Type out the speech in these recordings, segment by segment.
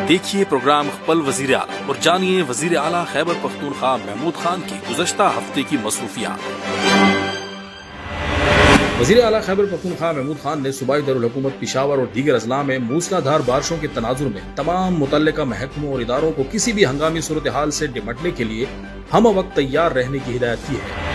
دیکھیے پروگرام خپل وزیر اعلیٰ اور جانیے وزیر اعلیٰ خیبر پختونخوا محمود خان کی گزشتہ ہفتے کی مصروفیات۔ وزیر اعلیٰ خیبر پختونخوا محمود خان نے صوبائی دارالحکومت پشاور اور دیگر اضلاع میں موسلادھار بارشوں کے تناظر میں تمام متعلقہ محکموں اور اداروں کو کسی بھی ہنگامی صورتحال سے نمٹنے کے لیے ہم وقت تیار رہنے کی ہدایت کی ہے۔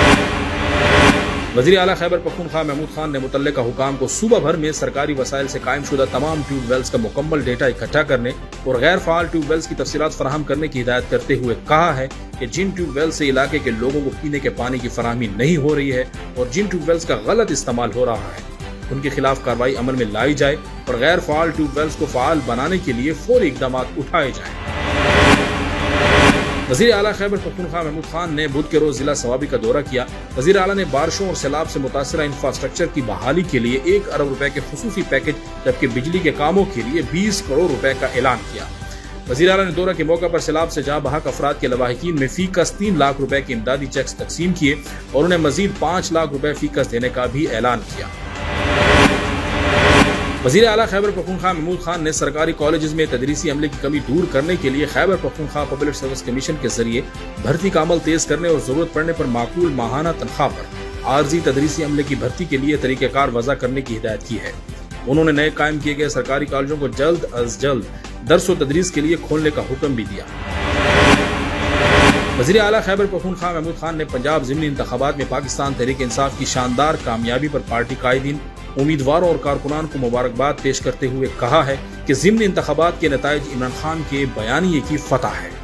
وزیر اعلیٰ خیبر پختونخوا محمود خان نے متعلقہ حکام کو صوبہ بھر میں سرکاری وسائل سے قائم شدہ تمام ٹیوب ویلز کا مکمل ڈیٹا اکٹھا کرنے اور غیر فعال ٹیوب ویلز کی تفصیلات فراہم کرنے کی ہدایت کرتے ہوئے کہا ہے کہ جن ٹیوب ویلز سے علاقے کے لوگوں کو پینے کے پانی کی فراہمی نہیں ہو رہی ہے اور جن ٹیوب ویلز کا غلط استعمال ہو رہا ہے ان کے خلاف کارروائی عمل میں لائی جائے اور غیر فعال ٹیوب ویلز کو فعال بنانے کے لیے فوری اقدامات اٹھائے جائیں۔ وزیر اعلیٰ خیبر پختونخوا محمود خان نے بدھ کے روز ضلع صوابی کا دورہ کیا۔ وزیر اعلیٰ نے بارشوں اور سیلاب سے متاثرہ انفراسٹرکچر کی بحالی کے لیے 1 ارب روپے کے خصوصی پیکج جبکہ بجلی کے کاموں کے لیے 20 کروڑ روپے کا اعلان کیا۔ وزیر اعلیٰ نے دورہ کے موقع پر سیلاب سے جاں بحق افراد کے لواحقین میں فی کس 3 لاکھ روپے کے امدادی چیکس تقسیم کیے اور انہیں مزید 5 لاکھ روپے فی کس دینے کا بھی اعلان کیا۔ وزیر اعلیٰ خیبر پختونخوا محمود خان نے سرکاری کالجز میں تدریسی عملے کی کمی دور کرنے کے لیے Khyber Pakhtunkhwa public service commission کے ذریعے بھرتی کا عمل تیز کرنے اور ضرورت پڑنے پر معقول ماہانہ تنخواہ پر عارضی تدریسی عملے کی بھرتی کے لیے طریقہ کار وضع کرنے کی ہدایت کی ہے۔ انہوں نے نئے قائم کیے گئے سرکاری کالجوں کو جلد از جلد درس و تدریس کے لیے کھولنے کا حکم بھی دیا۔ وزیر اعلیٰ خیبر پختونخوا محمود خان نے پنجاب ضمنی انتخابات میں پاکستان تحریک انصاف کی شاندار کامیابی پر پارٹی قائدین، امیدواروں اور کارکنان کو مبارکباد پیش کرتے ہوئے کہا ہے کہ ضمنی انتخابات کے نتائج عمران خان کے بیانیے کی فتح ہے۔